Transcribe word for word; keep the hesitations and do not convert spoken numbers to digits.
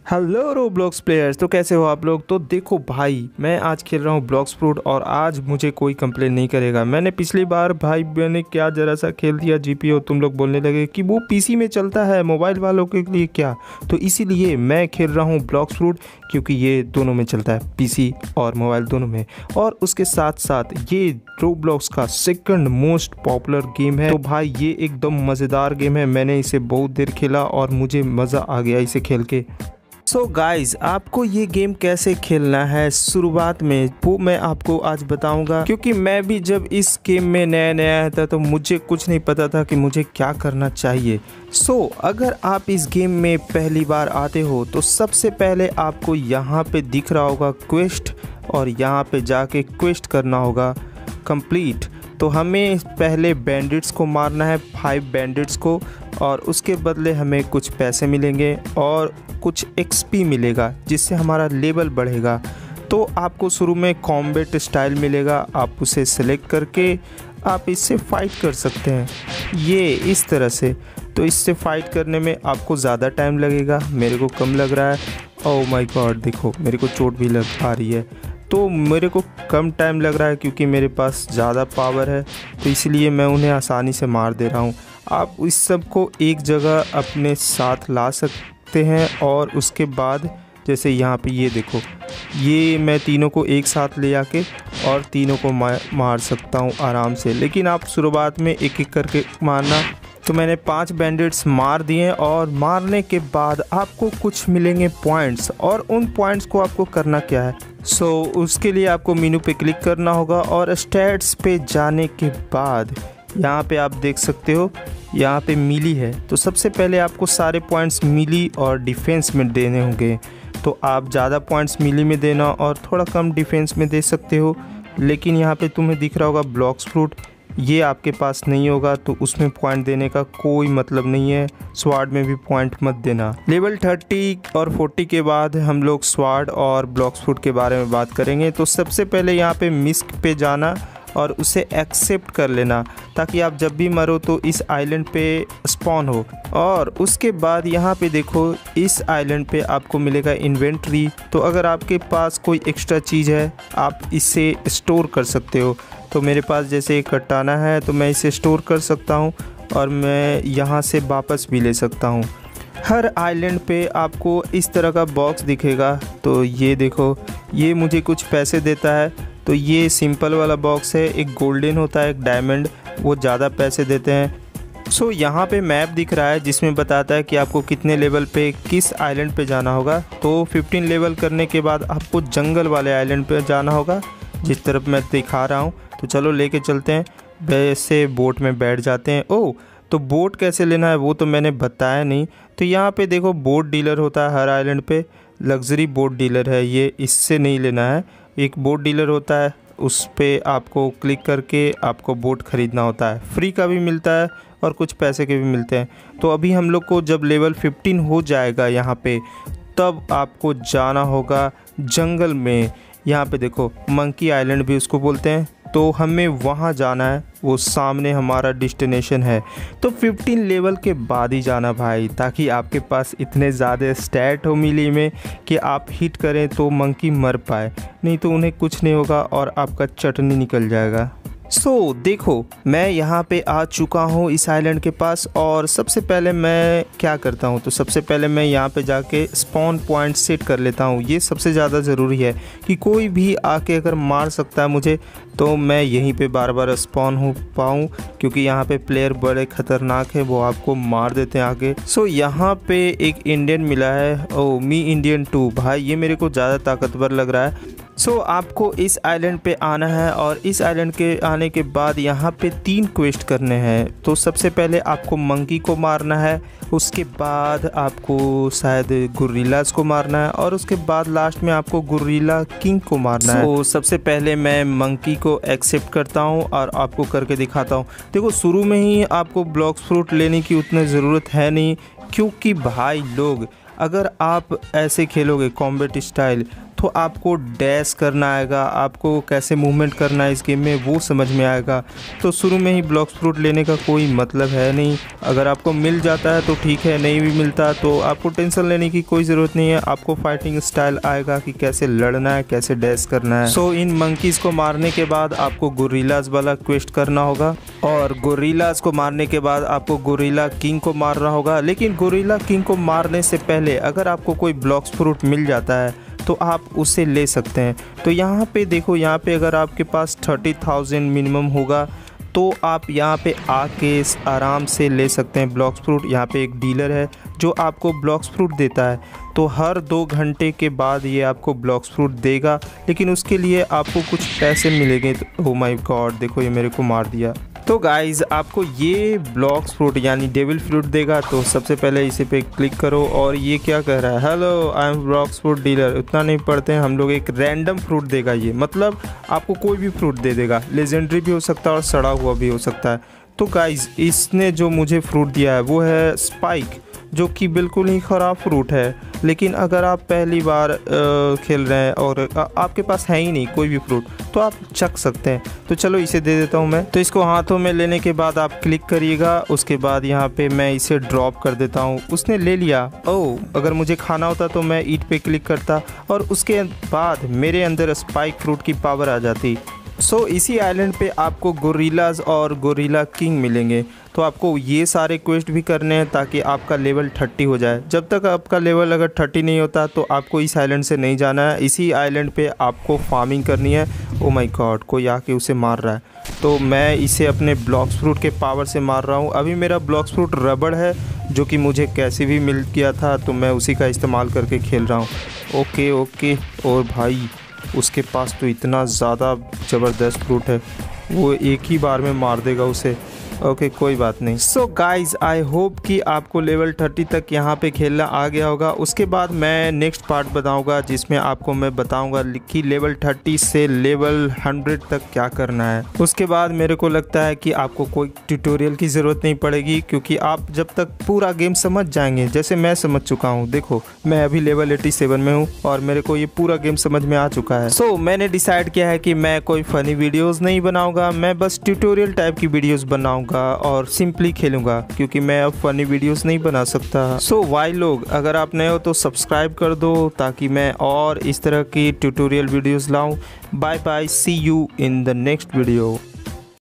Hello Roblox players, तो कैसे हो आप लोग। तो देखो भाई, मैं आज खेल रहा हूँ ब्लॉक्स फ्रूट और आज मुझे कोई कंप्लेन नहीं करेगा। मैंने पिछली बार भाई मैंने क्या ज़रा सा खेल दिया जीपीओ, तुम लोग बोलने लगे कि वो पीसी में चलता है, मोबाइल वालों के लिए क्या। तो इसीलिए मैं खेल रहा हूँ ब्लॉक्स फ्रूट, क्योंकि ये दोनों में चलता है, पीसी और मोबाइल दोनों में। और उसके साथ साथ ये रोब्लॉक्स का सेकंड मोस्ट पॉपुलर गेम है। तो भाई ये एकदम मज़ेदार गेम है, मैंने इसे बहुत देर खेला और मुझे मज़ा आ गया इसे खेल के। सो so गाइज, आपको ये गेम कैसे खेलना है शुरुआत में वो मैं आपको आज बताऊंगा, क्योंकि मैं भी जब इस गेम में नया नया आया था तो मुझे कुछ नहीं पता था कि मुझे क्या करना चाहिए। सो so, अगर आप इस गेम में पहली बार आते हो तो सबसे पहले आपको यहाँ पे दिख रहा होगा क्वेस्ट, और यहाँ पे जाके क्वेस्ट करना होगा कंप्लीट। तो हमें पहले बैंडिट्स को मारना है, फाइव बैंडिट्स को, और उसके बदले हमें कुछ पैसे मिलेंगे और कुछ एक्सपी मिलेगा जिससे हमारा लेवल बढ़ेगा। तो आपको शुरू में कॉम्बैट स्टाइल मिलेगा, आप उसे सेलेक्ट करके आप इससे फाइट कर सकते हैं ये इस तरह से। तो इससे फाइट करने में आपको ज़्यादा टाइम लगेगा, मेरे को कम लग रहा है। ओह माय गॉड, देखो मेरे को चोट भी लग पा रही है। तो मेरे को कम टाइम लग रहा है क्योंकि मेरे पास ज़्यादा पावर है, तो इसलिए मैं उन्हें आसानी से मार दे रहा हूँ। आप इस सब को एक जगह अपने साथ ला सकते हैं और उसके बाद जैसे यहाँ पे ये देखो, ये मैं तीनों को एक साथ ले आके और तीनों को मार सकता हूँ आराम से। लेकिन आप शुरुआत में एक एक करके मारना। तो मैंने पांच बैंडिट्स मार दिए और मारने के बाद आपको कुछ मिलेंगे पॉइंट्स, और उन पॉइंट्स को आपको करना क्या है। सो so, उसके लिए आपको मेनू पे क्लिक करना होगा और स्टैट्स पे जाने के बाद यहाँ पे आप देख सकते हो यहाँ पे मिली है। तो सबसे पहले आपको सारे पॉइंट्स मिली और डिफेंस में देने होंगे। तो आप ज़्यादा पॉइंट्स मिली में देना और थोड़ा कम डिफेंस में दे सकते हो। लेकिन यहाँ पे तुम्हें दिख रहा होगा ब्लॉक्स फ्रूट, ये आपके पास नहीं होगा तो उसमें पॉइंट देने का कोई मतलब नहीं है। स्वाड में भी पॉइंट मत देना। लेवल थर्टी और फोर्टी के बाद हम लोग स्वाड और ब्लॉक्स फ्रूट के बारे में बात करेंगे। तो सबसे पहले यहाँ पे मिस्क पे जाना और उसे एक्सेप्ट कर लेना, ताकि आप जब भी मरो तो इस आइलैंड पे स्पॉन हो। और उसके बाद यहाँ पे देखो, इस आइलैंड पे आपको मिलेगा इन्वेंट्री। तो अगर आपके पास कोई एक्स्ट्रा चीज़ है आप इसे स्टोर कर सकते हो। तो मेरे पास जैसे एक कटाना है तो मैं इसे स्टोर कर सकता हूँ और मैं यहाँ से वापस भी ले सकता हूँ। हर आइलैंड पे आपको इस तरह का बॉक्स दिखेगा। तो ये देखो, ये मुझे कुछ पैसे देता है। तो ये सिंपल वाला बॉक्स है, एक गोल्डन होता है, एक डायमंड, वो ज़्यादा पैसे देते हैं। सो so, यहाँ पे मैप दिख रहा है जिसमें बताता है कि आपको कितने लेवल पे किस आइलैंड पे जाना होगा। तो पंद्रह लेवल करने के बाद आपको जंगल वाले आइलैंड पे जाना होगा, जिस तरफ मैं दिखा रहा हूँ। तो चलो लेके चलते हैं, वैसे बोट में बैठ जाते हैं। ओह, तो बोट कैसे लेना है वो तो मैंने बताया नहीं। तो यहाँ पे देखो बोट डीलर होता है हर आइलैंड पे, लग्जरी बोट डीलर है ये, इससे नहीं लेना है। एक बोट डीलर होता है, उस पर आपको क्लिक करके आपको बोट ख़रीदना होता है, फ्री का भी मिलता है और कुछ पैसे के भी मिलते हैं। तो अभी हम लोग को जब लेवल पंद्रह हो जाएगा यहाँ पे, तब आपको जाना होगा जंगल में। यहाँ पे देखो मंकी आइलैंड भी उसको बोलते हैं, तो हमें वहाँ जाना है, वो सामने हमारा डेस्टिनेशन है। तो पंद्रह लेवल के बाद ही जाना भाई, ताकि आपके पास इतने ज़्यादा स्टैट हो मिली में कि आप हिट करें तो मंकी मर पाए, नहीं तो उन्हें कुछ नहीं होगा और आपका चटनी निकल जाएगा। सो so, देखो मैं यहाँ पे आ चुका हूँ इस आइलैंड के पास, और सबसे पहले मैं क्या करता हूँ, तो सबसे पहले मैं यहाँ पे जाके स्पॉन पॉइंट सेट कर लेता हूँ। ये सबसे ज़्यादा ज़रूरी है कि कोई भी आके अगर मार सकता है मुझे, तो मैं यहीं पे बार बार स्पॉन हो पाऊँ, क्योंकि यहाँ पे प्लेयर बड़े ख़तरनाक है, वो आपको मार देते हैं आगे। सो so, यहाँ पे एक इंडियन मिला है, ओ मी इंडियन टू। भाई ये मेरे को ज़्यादा ताकतवर लग रहा है। सो so, आपको इस आइलैंड पे आना है और इस आइलैंड के आने के बाद यहाँ पे तीन क्वेस्ट करने हैं। तो सबसे पहले आपको मंकी को मारना है, उसके बाद आपको शायद गुरिल्लास को मारना है, और उसके बाद लास्ट में आपको गुरिल्ला किंग को मारना so, है। तो सबसे पहले मैं मंकी को एक्सेप्ट करता हूँ और आपको करके दिखाता हूँ। देखो शुरू में ही आपको ब्लॉक्स फ्रूट लेने की उतनी ज़रूरत है नहीं, क्योंकि भाई लोग अगर आप ऐसे खेलोगे कॉम्बैट स्टाइल, तो आपको डैश करना आएगा, आपको कैसे मूवमेंट करना है इस गेम में वो समझ में आएगा। तो शुरू में ही ब्लॉक्स फ्रूट लेने का कोई मतलब है नहीं। अगर आपको मिल जाता है तो ठीक है, नहीं भी मिलता तो आपको टेंशन लेने की कोई ज़रूरत नहीं है। आपको फाइटिंग स्टाइल आएगा कि कैसे लड़ना है, कैसे डैश करना है। सो so, इन मंकीज़ को मारने के बाद आपको गोरिल्लाज वाला क्वेस्ट करना होगा और गोरिल्लाज को मारने के बाद आपको गोरिल्ला किंग को मारना होगा। लेकिन गोरिल्ला किंग को मारने से पहले अगर आपको कोई ब्लॉक्स फ्रूट मिल जाता है तो आप उसे ले सकते हैं। तो यहाँ पे देखो, यहाँ पे अगर आपके पास थर्टी थाउजेंड मिनिमम होगा तो आप यहाँ पे आके आराम से ले सकते हैं ब्लॉक्स फ्रूट। यहाँ पे एक डीलर है जो आपको ब्लॉक्स फ्रूट देता है, तो हर दो घंटे के बाद ये आपको ब्लॉक्स फ्रूट देगा, लेकिन उसके लिए आपको कुछ पैसे मिलेंगे। ओ माय गॉड, देखो ये मेरे को मार दिया। तो गाइज़ आपको ये ब्लॉक्स फ्रूट यानी डेविल फ्रूट देगा। तो सबसे पहले इसे पे क्लिक करो और ये क्या कह रहा है, hello I am Blox fruit dealer. उतना नहीं पढ़ते हैं हम लोग, एक रैंडम फ्रूट देगा ये, मतलब आपको कोई भी फ्रूट दे देगा। लेजेंडरी भी हो सकता है और सड़ा हुआ भी हो सकता है। तो गाइज़ इसने जो मुझे फ्रूट दिया है वो है स्पाइक, जो कि बिल्कुल ही ख़राब फ्रूट है। लेकिन अगर आप पहली बार आ, खेल रहे हैं और आ, आपके पास है ही नहीं कोई भी फ्रूट तो आप चख सकते हैं। तो चलो इसे दे देता हूं मैं। तो इसको हाथों में लेने के बाद आप क्लिक करिएगा, उसके बाद यहाँ पे मैं इसे ड्रॉप कर देता हूँ। उसने ले लिया। ओह, अगर मुझे खाना होता तो मैं ईट पे क्लिक करता और उसके बाद मेरे अंदर स्पाइक फ्रूट की पावर आ जाती। सो so, इसी आइलैंड पे आपको गोरिल्लाज और गोरिल्ला किंग मिलेंगे। तो आपको ये सारे क्वेस्ट भी करने हैं ताकि आपका लेवल थर्टी हो जाए। जब तक आपका लेवल अगर थर्टी नहीं होता तो आपको इस आइलैंड से नहीं जाना है। इसी आइलैंड पे आपको फार्मिंग करनी है। ओ माय गॉड, कोई आके उसे मार रहा है। तो मैं इसे अपने ब्लॉक्स फ्रूट के पावर से मार रहा हूँ। अभी मेरा ब्लॉक्स फ्रूट रबड़ है जो कि मुझे कैसे भी मिल गया था, तो मैं उसी का इस्तेमाल करके खेल रहा हूँ। ओके ओके, और भाई उसके पास तो इतना ज़्यादा ज़बरदस्त फ्रूट है, वो एक ही बार में मार देगा उसे। ओके okay, कोई बात नहीं। सो गाइज़ आई होप कि आपको लेवल थर्टी तक यहाँ पे खेलना आ गया होगा। उसके बाद मैं नेक्स्ट पार्ट बताऊँगा जिसमें आपको मैं बताऊँगा कि लेवल थर्टी से लेवल हंड्रेड तक क्या करना है। उसके बाद मेरे को लगता है कि आपको कोई ट्यूटोरियल की ज़रूरत नहीं पड़ेगी, क्योंकि आप जब तक पूरा गेम समझ जाएंगे, जैसे मैं समझ चुका हूँ। देखो मैं अभी लेवल एटी सेवन में हूँ और मेरे को ये पूरा गेम समझ में आ चुका है। सो so, मैंने डिसाइड किया है कि मैं कोई फ़नी वीडियोज़ नहीं बनाऊँगा, मैं बस ट्यूटोरियल टाइप की वीडियोज़ बनाऊँगा और सिंपली खेलूंगा, क्योंकि मैं अब फनी वीडियोस नहीं बना सकता। सो so, वाई लोग, अगर आप नए हो तो सब्सक्राइब कर दो ताकि मैं और इस तरह की ट्यूटोरियल वीडियोस लाऊं। Bye bye, see you in the next video.